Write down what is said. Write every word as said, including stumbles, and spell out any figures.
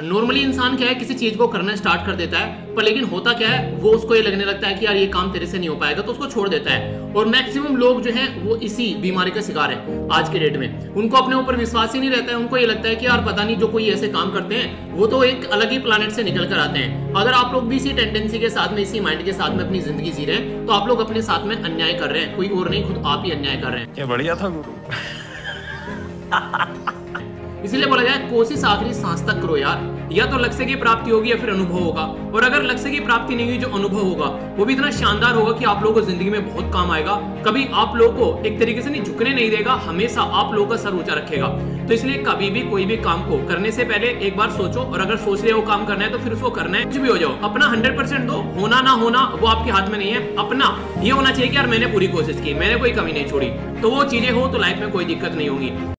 Normally इंसान क्या है, किसी चीज को करना स्टार्ट कर देता है, पर लेकिन होता क्या है, वो उसको ये लगने लगता है कि यार ये काम तेरे से नहीं हो पाएगा, तो उसको छोड़ देता है। और मैक्सिमम लोग जो हैं वो इसी बीमारी का शिकार है आज के डेट में। उनको अपने ऊपर विश्वास ही नहीं रहता है। उनको ये लगता है कि यार पता नहीं जो कोई ऐसे काम करते हैं वो तो एक अलग ही प्लानेट से निकल कर आते हैं। अगर आप लोग भी इसी टेंडेंसी के साथ में, इसी माइंड के साथ में अपनी जिंदगी जी रहे हैं, तो आप लोग अपने साथ में अन्याय कर रहे हैं। कोई और नहीं, खुद आप ही अन्याय कर रहे हैं। क्या बढ़िया था गुरु। इसीलिए बोला जाए कोशिश आखिरी सांस तक करो यार। या तो लक्ष्य की प्राप्ति होगी या फिर अनुभव होगा। और अगर लक्ष्य की प्राप्ति नहीं हुई, जो अनुभव होगा वो भी इतना शानदार होगा कि आप लोगों को जिंदगी में बहुत काम आएगा। कभी आप लोगों को एक तरीके से नहीं झुकने नहीं देगा, हमेशा आप लोगों का सर ऊंचा रखेगा। तो इसलिए कभी भी कोई भी काम को करने से पहले एक बार सोचो, और अगर सोच लिया वो काम करना है तो फिर उसको करना है। कुछ भी हो जाओ, अपना हंड्रेड परसेंट दो। होना ना होना वो आपके हाथ में नहीं है। अपना ये होना चाहिए कि यार मैंने पूरी कोशिश की, मैंने कोई कमी नहीं छोड़ी। तो वो चीजें हो तो लाइफ में कोई दिक्कत नहीं होगी।